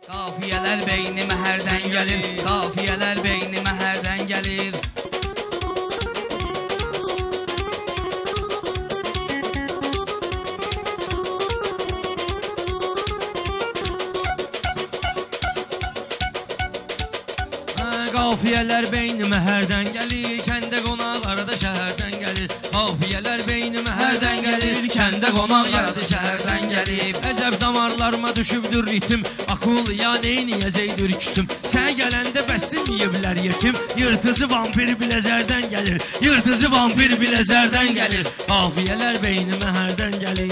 Qafiyələr beynimə hərdən gəlir, qafiyələr beynimə hərdən gəlir. Qafiyələr beynimə hərdən gəlir, kəndə qonaq arada şəhərdən gəlir. Qafiyələr beynimə hərdən gəlir, kəndə qonaq arada şəhərdən gəlir. Əcəb damarlarıma düşübdür ritim, akul ya neyniyəcəkdir kütüm. Sən gələndə bəstin yiyiblər yetim, yırtıcı vampir biləcərdən gəlir, yırtıcı vampir biləcərdən gəlir. Qafiyələr beynimə hərdən gəlir.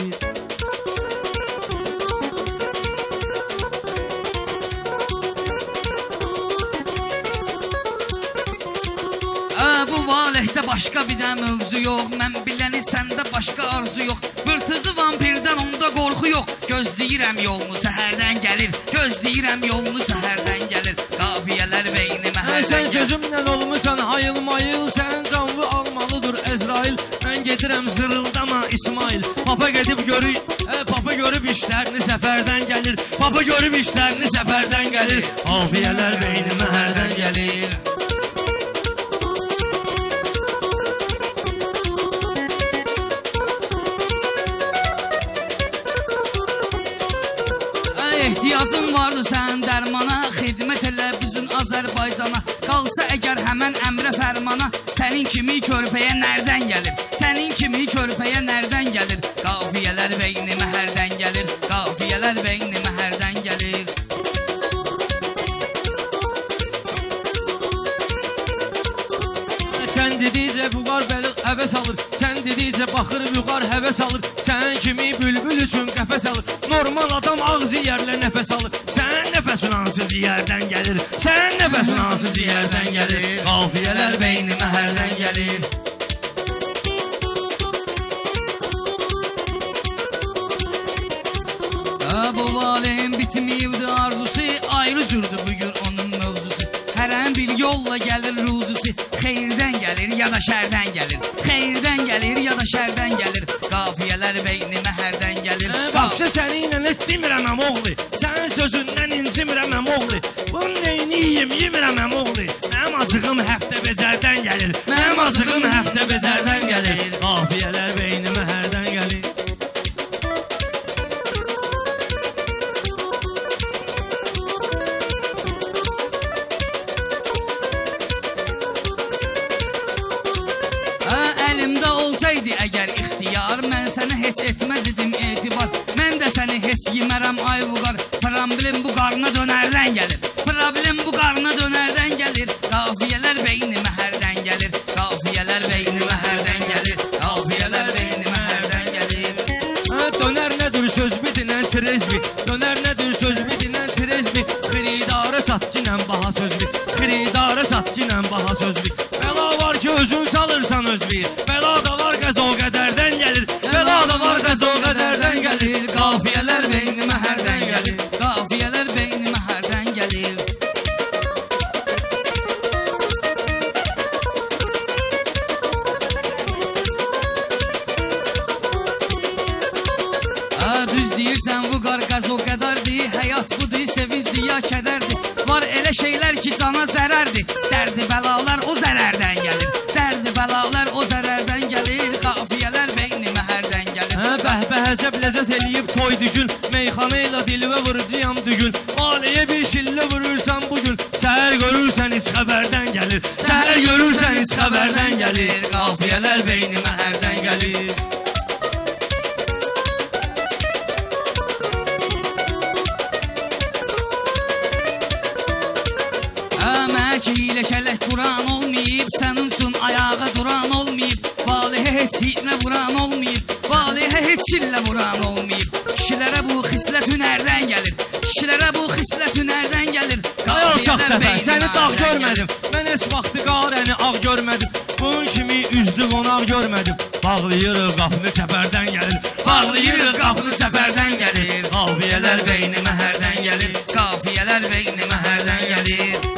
Bu valehdə başqa bir də mövzu yox, mən biləni səndə başqa arzu yox. Yırtıcı vampirdən onda qorxu yox, gözləyirəm yolunu səhərdən gəlir, gözləyirəm yolunu səhərdən gəlir. Qafiyələr beynimə hərdən gəlir. Sən sözümlə olmusan hayıl mayıl, sən canlı almalıdır Əzrail. Mən gedirəm zırıldama İsmail, papa gedib papa görüb işlərini səfərdən gəlir, papa görüb işlərini səfərdən gəlir. Qafiyələr beynimə hərdən gəlir. Ehtiyacın vardı sən dərmana, xidmət elə bizim Azərbaycana. Qalsa əgər həmən əmrə fərmana, sənin kimi körpəyə nərdən gəlir, sənin kimi körpəyə nərdən gəlir. Qafiyələr beynimə hərdən gəlir, qafiyələr beynimə hərdən gəlir. Sən dedikcə vüqar bəliq həvəs alır, sən dedikcə baxır vüqar həvəs alır. Sən kimi bülbül üçün qəfəs alır, normal adam ağzı yerlə nəfəs alır. Sən nəfəsin hansı ciyərdən gəlir, sən nəfəsin hansı ciyərdən gəlir. Qafiyələr beynimə hərdən gəlir. Bu valin bitmiyibdi arzusu, ayrı cürdür bugün onun mövzusu. Hərən bir yolla gəlir ruzusu, xeyirdən gəlir ya da şərdən gəlir, xeyirdən gəlir ya da şərdən gəlir. Qafiyələr beynimə hərdən gəlir. Baxsa səninlə istəmirəm əmoğlu, sənin sözündən incimirəm əmoğlu. Bunun neyini yiyim, yemirəm əmoğlu. Mənim acığım həftə becərdən gəlir, mənim acığım həftə becərdən gəlir. Qafiyələr beynimə hərdən gəlir. Əlimdə olsaydı əgər ixtiyar, mən sənə heç etməz idim etibar. Mən də səni heç yemərəm ay vüqar. Problem bu qarına dönərdən gəlir, problem bu qarına dönərdən gəlir. Qafiyələr beynimə hərdən gəlir, qafiyələr beynimə hərdən gəlir, qafiyələr beynimə hərdən gəlir. Dönər nədir söz bitinən trezbi, dönər nədir söz bitinən trezbi. Xiridarə satçınən baha sözbi, xiridarə satçınən baha sözbi. Bəla var ki özün salırsan özbi, bəla da var qəzo qədərdən gəlir, bəla da var qəzo qədərdən gəlir. Qafiyələr beynimə hərdən gəlir, qafiyələr beynimə hərdən gəlir. Düz deyirsən vüqar qəzo qədərdir, həyat budur, sevincdir ya kədərdir. Var elə şeylər ki cana zərərdir, dərdi bəlalar o zərərdən gəlir, dərdi bəlalar o zərərdən gəlir. Qafiyələr beynimə hərdən gəlir. Bəhbə həzəb ləzzət eləyib toydu gün, meyxana ilə dilvə vırıcıyam dügün. Maliyə bir şillə vurursan bugün, səhər görürsən heç xəbərdən gəlir, səhər görürsən heç xəbərdən gəlir. Qafiyələr beynimə hərdən gəlir. Əmək ilə kələk quran olmayıb, sənin üçün ayağa duran olmayıb. Valihə heç hiynə vuran olmayıb, valihə heç şillə vuran olmayıb. Kişilərə bu xislət hünərdən gəlir, kişilərə bu xislət hünərdən gəlir. Qafiyələr beynimə səni dağ görmədim, mən heç vaxtı qarəni ağ görmədim. Bunun kimi üzdü qonaq görmədim. Bağlayırıq qapını səfərdən gəlir, bağlayırıq qapını səfərdən gəlir. Qafiyələr beynimə hərdən gəlir, qafiyələr beynimə hərdən gəlir.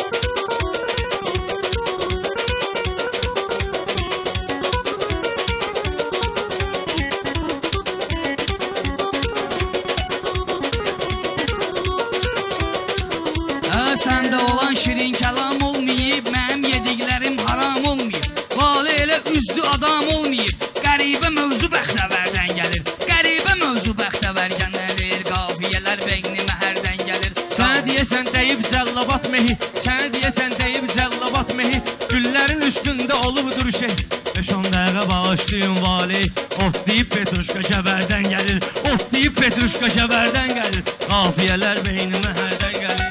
Səndə olan şirin kəlam olmayıb, mənim yediklərim haram olmayıb. Vali elə üzdü adam olmayıb, qəribə mövzu bəxtəvərdən gəlir. Qəribə mövzu bəxtəvərdən gəlir, qafiyələr beynimə hərdən gəlir. Sənə deyəsən deyib zəllabat mehi, sənə deyəsən deyib zəllabat mehi, güllərin üstündə olubdur şey. 5-10 dəqiqə bağışlayın vali, ot deyib Petruşka Kəbərdən gəlir, ot deyib Petruşka Kəbərdən gəlir, qafiyələr beynimə hərdən gəlir.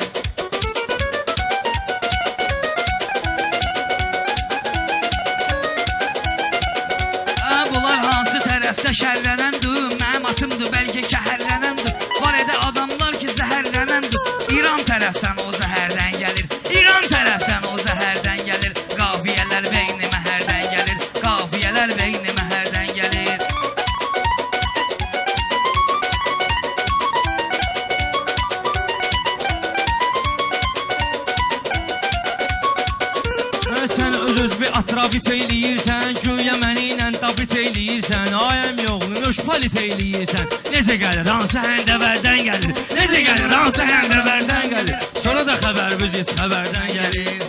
Bunlar hansı tərəfdə şərlənəndir, mənim atımdır, bəlkə kəhərlənəndir. Var edə adamlar ki zəhərlənəndir, İran tərəfdən o zəhərdən gəlir, İran tərəfdən o zəhərdən gəlir, qafiyələr beynimə hərdən gəlir, qafiyələr beynimə hərdən gəlir. Sən öz bir atrabit eyləyirsən, güya məni ilə dabit eyləyirsən, ayəm yoxlu, nöş palit eyləyirsən. Necə gəlir, hansı həndəvərdən gəlir, necə gəlir, hansı həndəvərdən gəlir, sonra da xəbər büzüz xəbərdən gəlir.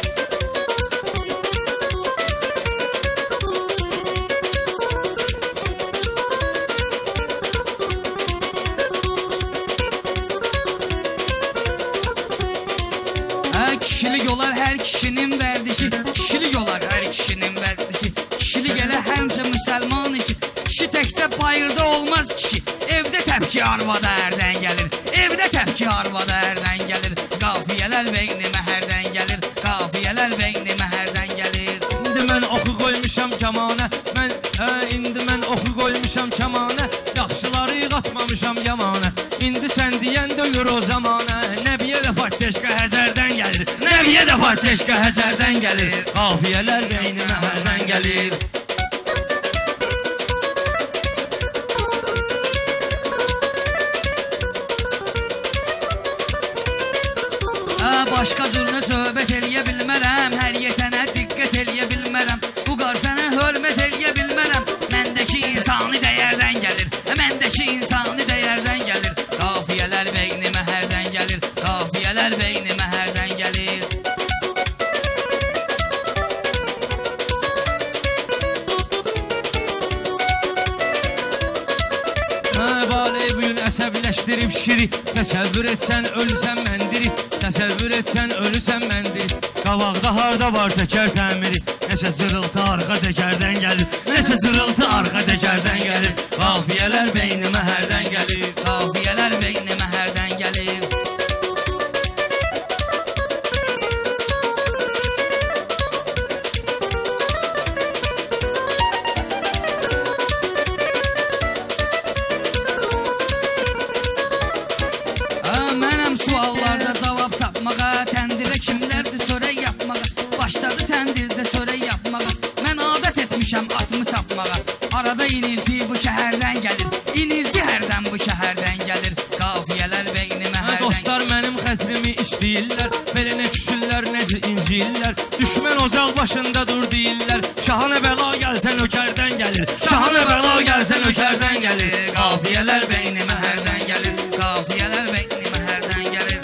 Kişilik olar hər kişinin vərdişi, kişilik olar hər kişinin vərdişi, kişilik elə həmşə müsəlman işi, kişi təkcə bayırda olmaz kişi, evdə təpki arvada hərdən gəlir, evdə təpki arvada hərdən gəlir, qafiyələr beynimə hərdən gəlir, qafiyələr beynimə hərdən gəlir. İndi mən oxu qoymuşam kəmanə, indi mən oxu qoymuşam kəmanə, yaxşıları qatmamışam yamanə, indi sən deyən döyür o zamanə, nəbiyə də fatteşka Həzərdən gəlir, nəbiyə də fatteşka Həzərdən gəlir, qafiyələr beynimə hərdən gəlir. Başqa cürünə söhbət eləyə bilmərəm, hər yetənə diqqət eləyə bilmərəm, bu qar sənə hörmət eləyə bilmərəm, məndəki insani dəyərdən gəlir, məndəki insani dəyərdən gəlir, qafiyələr beynimə hərdən gəlir, qafiyələr beynimə hərdən gəlir. Vali bugün əsəbləşdirib şiri, təsəvvür etsən ölsən məndiri, təsəvvür etsən ölüsən məndiri, qabaqda harda var təkər təmiri, nəsə zırıltı arxa təkərdən gəlir, nəsə zırıltı arxa təkərdən gəlir, qafiyələr beynimə hərdən gəlir, qafiyələr beynimə hərdən gəlir. Mənəm suallarda cavab tapmağa, təndirə kimlərdir çörək yapmağa, başladı təndirdə çörək yapmağa, mən adət etmişəm atımı çapmağa, arada inilti bu şəhərdən gəlir, inilti hərdən bu şəhərdən gəlir, qafiyələr beynimə hərdən gəlir. Dostlar mənim xətrimi istəyirlər, belə nə küsürlər, necə inciyirlər, düşmən ocaq başında dur deyirlər, şahana bəla gəlsən ökərdən gəlir, şahana bəla gəlsən ökərdən gəlir, qafiyələr beynimə hərdən gəlir, qafiyələr beynimə hərdən gəlir.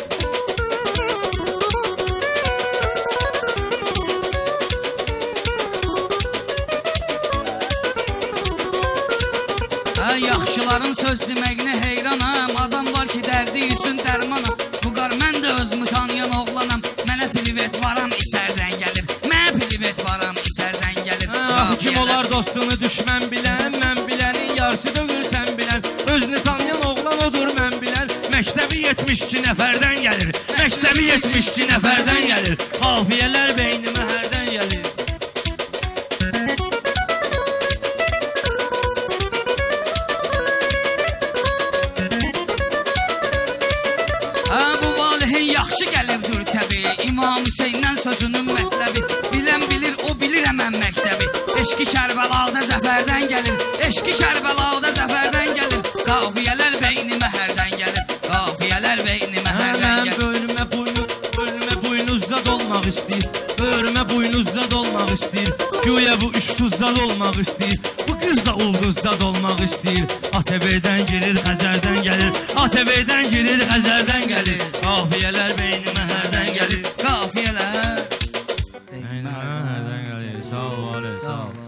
Yaxşıların söz deməyinə heyranam, adam var ki dərdi üçün dərmanam, bu qar mən də özümü tanıyan oğlanam, mənə privet varam içərdən gəlir, mənə privet varam içərdən gəlir. Kim olar dostunu düşmən bilən, mən bilənin yarısı dövürsən bilən, özünü tanıyan oğlan odur mən bilən, məktəbi 72 nəfərdən gəlir, məktəbi 72 nəfərdən gəlir, qafiyələr beynimə hərdən gəlir. Bu valihin yaxşı gəlibdir təbii, İmam Hüseyndən sözünün mətləbi, bilən bilir, o bilir həmən məktəbi, eşki Kərbəlada zəfərdən gəlir, eşki Kərbəlada zəfərdən gəlir, qafiyələr beynimə hərdən gəlir, qafiyələr beynimə hərdən gəlir. Bölümə buynuzda dolmaq istəyir, bölümə buynuzda dolmaq istəyir, güya bu üç tuzzad olmaq istəyir, bu qız da ulduzda olmaq istəyir, ATV-dən girir Xəzərdən gəlir, ATV-dən girir Xəzərdən gəlir, qafiyələr beynimə hərdən gəlir. Sağ ol, Ali, sağ ol.